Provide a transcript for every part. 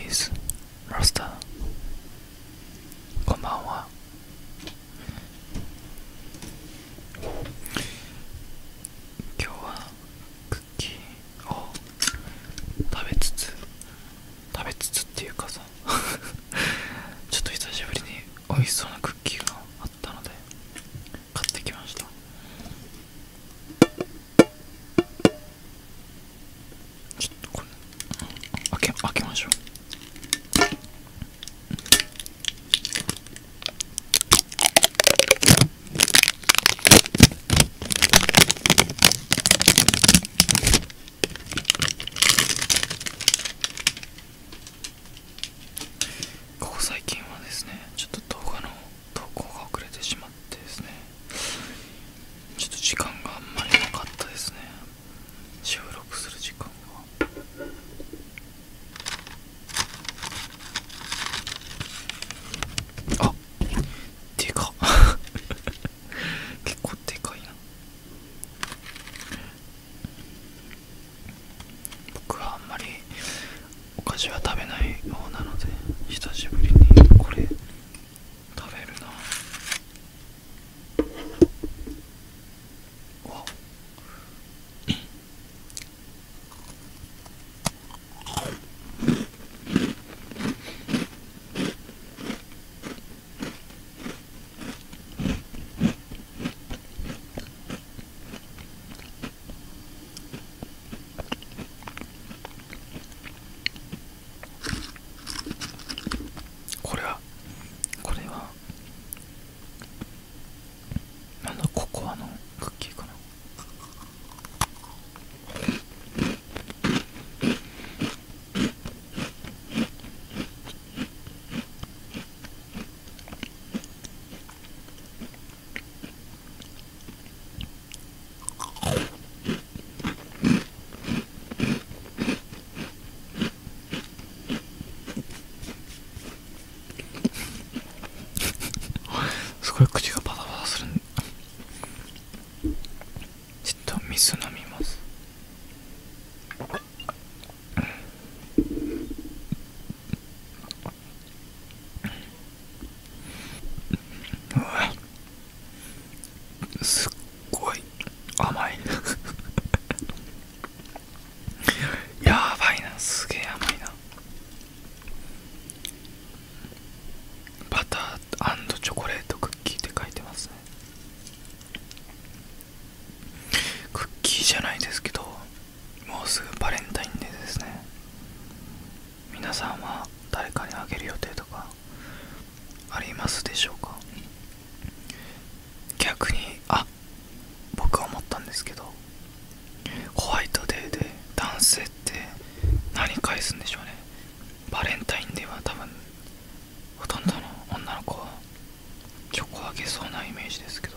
ーズマスター、こんばんは。今日はクッキーを食べつつっていうかさちょっと久しぶりに美味しそうなクッキーがあったので買ってきました。ちょっとこれ開けましょう。ここ最近はですね、ちょっと動画の投稿が遅れてしまってですね、ちょっと時間があんまりなかったですね。収録する時間が。あ、でか結構でかいな。僕はあんまりお菓子は食べない方なので、久しぶりにこれ食べるな。わこれはなんだ、ココアのクッキーかな。すごい口がパサパサする。ちょっと水飲みます。うわ、すっごい甘いやばいな、すげえ甘いな。バター&チョコレートクッキーって書いてますね。クッキーじゃないですけど、もうすぐバレンタインデーですね。皆さんは誰かにあげる予定とかありますでしょうか。逆に僕は思ったんですけど、ホワイトデーで男性って何返すんでしょうね。バレンタインデーは多分ほとんどの女の子はチョコあげそうなイメージですけど、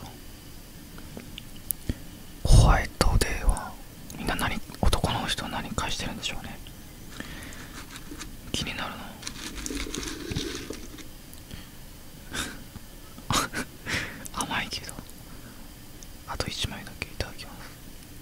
ホワイトデーはみんな男の人は何返してるんでしょうね。気になるな甘いけど。あと1枚だけいただきます。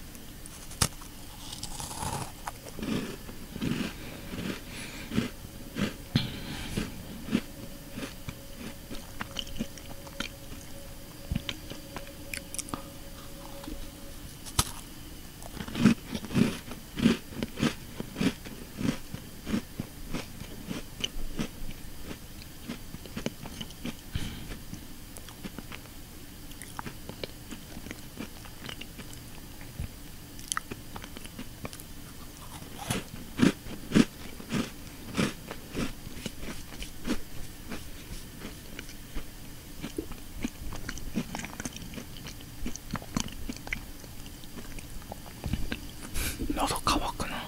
喉乾くな。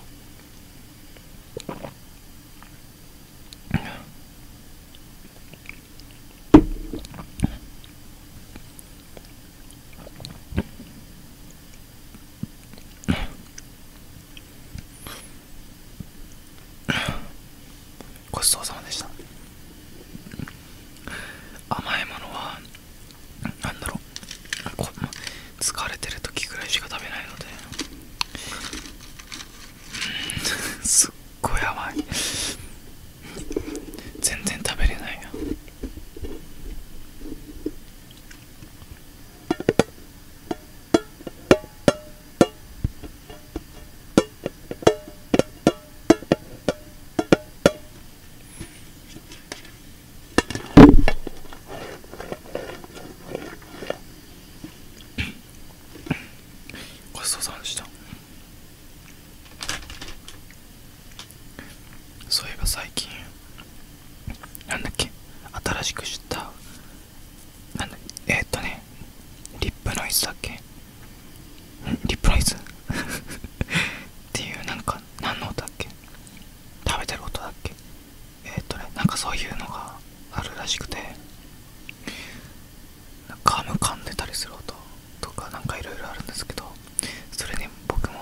ごちそうさまでした。甘いものはなんだろう、疲れてる時ぐらいしか食べないので、すっごい甘い。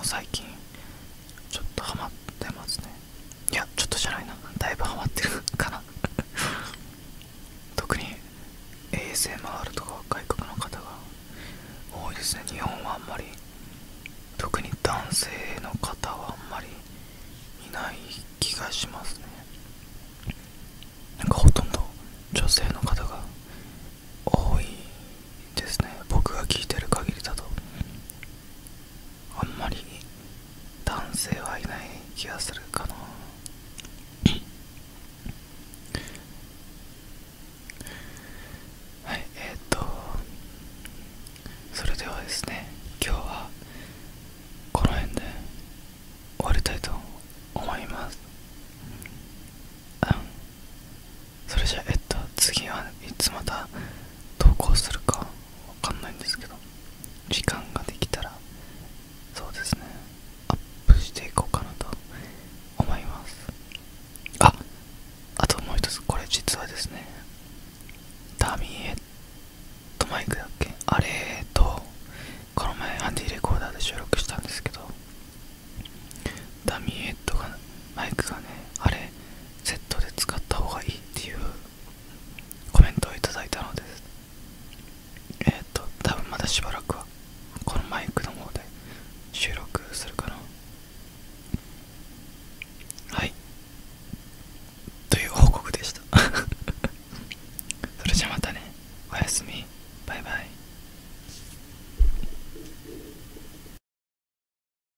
最近ちょっとハマってますね。いやちょっとじゃないな、だいぶハマってるかな特に ASMR とか外国の方が多いですね。日本はあんまり、特に男性の方はあんまりいない気がしますね。なんかほとんど女性の方が多いですね、僕が聞いてる限りだと。あんまり男性はいない気がするかな。はい、それではですね、今日はこの辺で終わりたいと思います。それじゃ次はいつまた投稿するかわかんないんですけど、時間ができたらそうですね、アップしていこうかなと思います。あともう一つ、これ実はですね、ダミーヘッドマイクだっけ、あれ